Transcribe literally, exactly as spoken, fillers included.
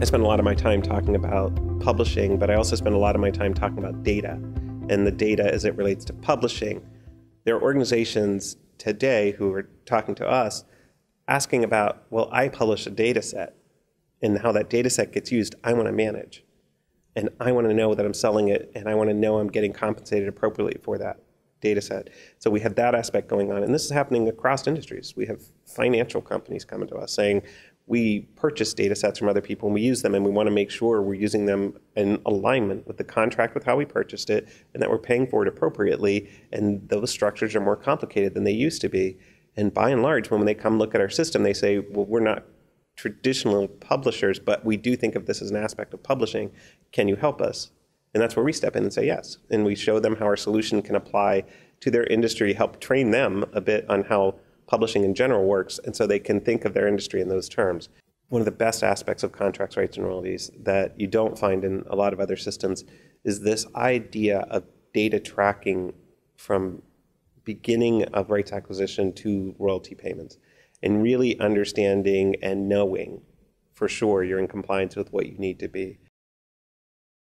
I spend a lot of my time talking about publishing, but I also spend a lot of my time talking about data and the data as it relates to publishing. There are organizations today who are talking to us asking about, well, I publish a data set, and how that data set gets used, I want to manage. And I want to know that I'm selling it, and I want to know I'm getting compensated appropriately for that data set. So we have that aspect going on. And this is happening across industries. We have financial companies coming to us saying, we purchase data sets from other people and we use them, and we want to make sure we're using them in alignment with the contract with how we purchased it, and that we're paying for it appropriately. And those structures are more complicated than they used to be. And by and large, when they come look at our system, they say, well, we're not traditional publishers, but we do think of this as an aspect of publishing. Can you help us? And that's where we step in and say yes. And we show them how our solution can apply to their industry, help train them a bit on how publishing in general works, and so they can think of their industry in those terms. One of the best aspects of contracts, rights, and royalties that you don't find in a lot of other systems is this idea of data tracking from beginning of rights acquisition to royalty payments, and really understanding and knowing for sure you're in compliance with what you need to be.